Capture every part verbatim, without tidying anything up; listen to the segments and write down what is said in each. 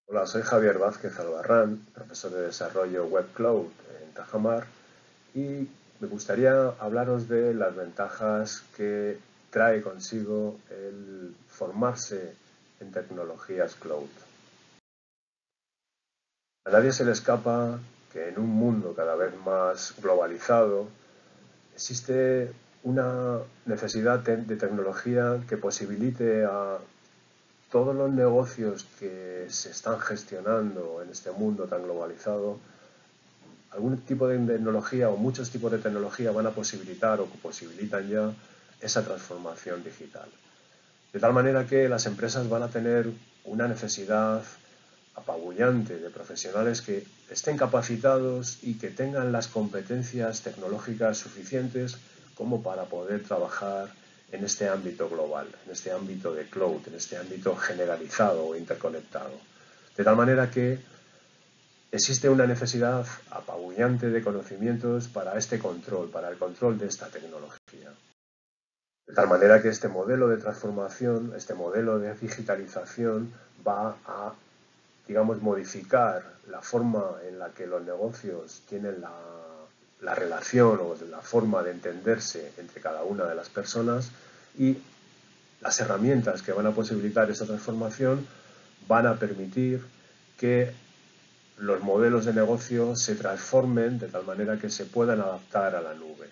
Hola, soy Javier Vázquez Albarrán, profesor de desarrollo Web Cloud en Tajamar, y me gustaría hablaros de las ventajas que trae consigo el formarse en tecnologías cloud. A nadie se le escapa que en un mundo cada vez más globalizado existe una necesidad de tecnología que posibilite a todos los negocios que se están gestionando en este mundo tan globalizado. Algún tipo de tecnología o muchos tipos de tecnología van a posibilitar o posibilitan ya esa transformación digital. De tal manera que las empresas van a tener una necesidad apabullante de profesionales que estén capacitados y que tengan las competencias tecnológicas suficientes como para poder trabajar en este ámbito global, en este ámbito de cloud, en este ámbito generalizado o interconectado. De tal manera que existe una necesidad apabullante de conocimientos para este control, para el control de esta tecnología. De tal manera que este modelo de transformación, este modelo de digitalización va a, digamos, modificar la forma en la que los negocios tienen la, la relación o la forma de entenderse entre cada una de las personas, y las herramientas que van a posibilitar esta transformación van a permitir que los modelos de negocio se transformen de tal manera que se puedan adaptar a la nube.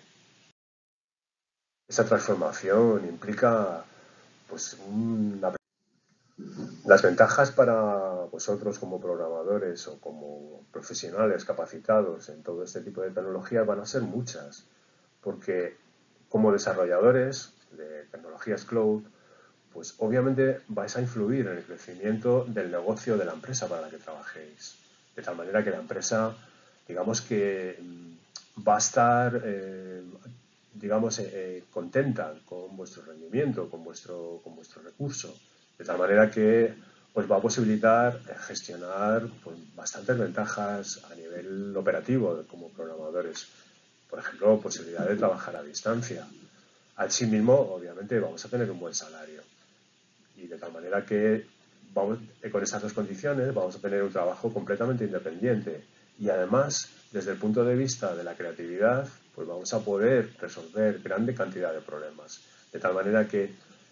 Esa transformación implica pues, una... Las ventajas para vosotros como programadores o como profesionales capacitados en todo este tipo de tecnologías van a ser muchas, porque como desarrolladores de tecnologías cloud, pues obviamente vais a influir en el crecimiento del negocio de la empresa para la que trabajéis. De tal manera que la empresa, digamos que va a estar, eh, digamos, eh, contenta con vuestro rendimiento, con vuestro, con vuestro recurso. De tal manera que os va a posibilitar gestionar pues, bastantes ventajas a nivel operativo como programadores. Por ejemplo, posibilidad de trabajar a distancia. Asimismo, obviamente, vamos a tener un buen salario. Y de tal manera que vamos, con estas dos condiciones vamos a tener un trabajo completamente independiente. Y además, desde el punto de vista de la creatividad, pues vamos a poder resolver grande cantidad de problemas. De tal manera que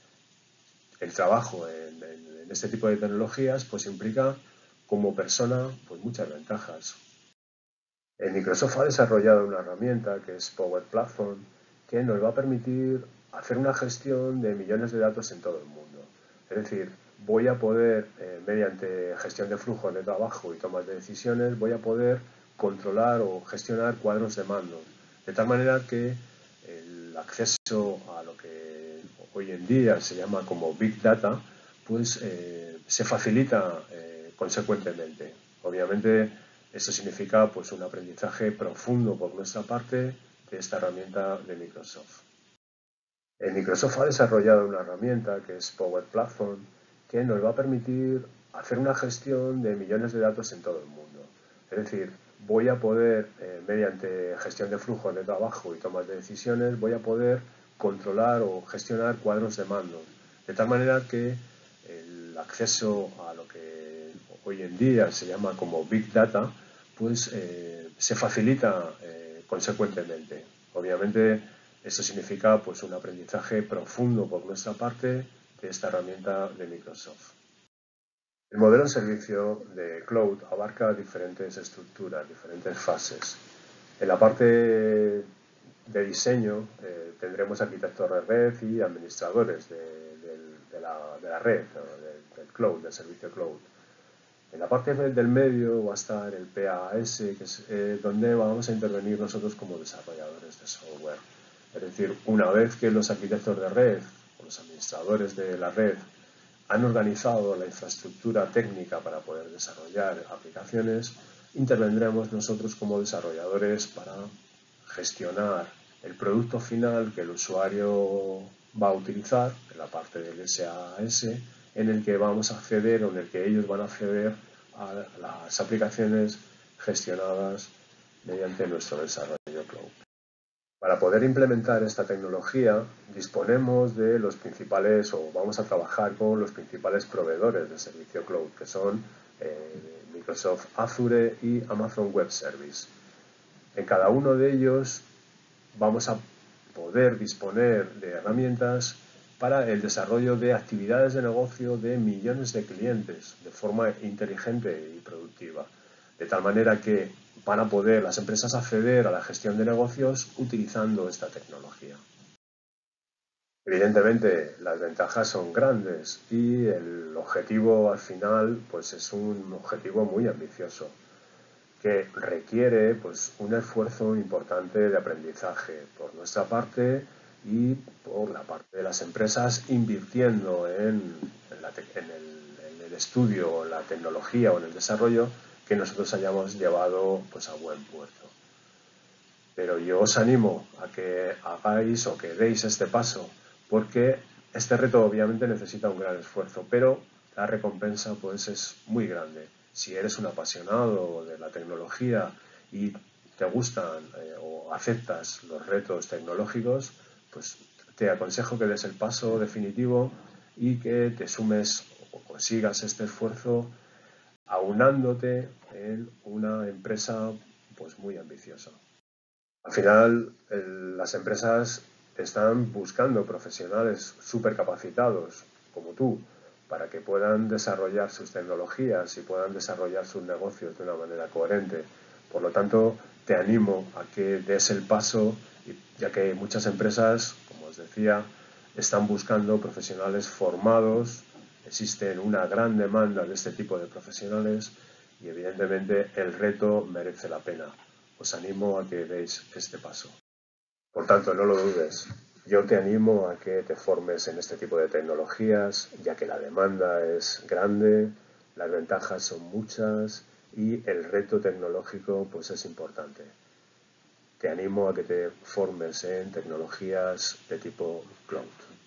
el trabajo en, en, en este tipo de tecnologías pues implica como persona pues muchas ventajas. El Microsoft ha desarrollado una herramienta que es Power Platform, que nos va a permitir hacer una gestión de millones de datos en todo el mundo. Es decir, voy a poder, eh, mediante gestión de flujos de trabajo y tomas de decisiones, voy a poder controlar o gestionar cuadros de mando, de tal manera que el acceso a lo que hoy en día se llama como Big Data, pues eh, se facilita eh, consecuentemente. Obviamente, eso significa pues, un aprendizaje profundo por nuestra parte de esta herramienta de Microsoft. El Microsoft ha desarrollado una herramienta que es Power Platform, que nos va a permitir hacer una gestión de millones de datos en todo el mundo. Es decir, voy a poder, eh, mediante gestión de flujos de trabajo y tomas de decisiones, voy a poder controlar o gestionar cuadros de mando, de tal manera que el acceso a lo que hoy en día se llama como Big Data, pues eh, se facilita eh, consecuentemente. Obviamente, eso significa pues, un aprendizaje profundo por nuestra parte de esta herramienta de Microsoft. El modelo de servicio de cloud abarca diferentes estructuras, diferentes fases. En la parte de diseño eh, tendremos arquitectos de red y administradores de, de, de, la, de la red, ¿no? de, del cloud, del servicio cloud. En la parte del medio va a estar el P A S, que es eh, donde vamos a intervenir nosotros como desarrolladores de software. Es decir, una vez que los arquitectos de red o los administradores de la red han organizado la infraestructura técnica para poder desarrollar aplicaciones, intervendremos nosotros como desarrolladores para gestionar el producto final que el usuario va a utilizar, en la parte del S A S, en el que vamos a acceder o en el que ellos van a acceder a las aplicaciones gestionadas mediante nuestro desarrollo cloud. Para poder implementar esta tecnología disponemos de los principales, o vamos a trabajar con los principales proveedores de servicio cloud, que son eh, Microsoft Azure y Amazon Web Service. En cada uno de ellos vamos a poder disponer de herramientas para el desarrollo de actividades de negocio de millones de clientes de forma inteligente y productiva, de tal manera que van a poder las empresas acceder a la gestión de negocios utilizando esta tecnología. Evidentemente, las ventajas son grandes y el objetivo al final pues, es un objetivo muy ambicioso que requiere pues, un esfuerzo importante de aprendizaje por nuestra parte y por la parte de las empresas invirtiendo en, en, la en, el, en el estudio o en la tecnología o en el desarrollo que nosotros hayamos llevado pues, a buen puerto. Pero yo os animo a que hagáis o que deis este paso, porque este reto obviamente necesita un gran esfuerzo, pero la recompensa pues es muy grande. Si eres un apasionado de la tecnología y te gustan eh, o aceptas los retos tecnológicos, pues te aconsejo que des el paso definitivo y que te sumes o consigas este esfuerzo aunándote en una empresa pues muy ambiciosa. Al final, el, las empresas están buscando profesionales súper capacitados, como tú, para que puedan desarrollar sus tecnologías y puedan desarrollar sus negocios de una manera coherente. Por lo tanto, te animo a que des el paso, ya que muchas empresas, como os decía, están buscando profesionales formados, existe una gran demanda de este tipo de profesionales y evidentemente el reto merece la pena. Os animo a que deis este paso. Por tanto, no lo dudes. Yo te animo a que te formes en este tipo de tecnologías, ya que la demanda es grande, las ventajas son muchas y el reto tecnológico pues es importante. Te animo a que te formes en tecnologías de tipo cloud.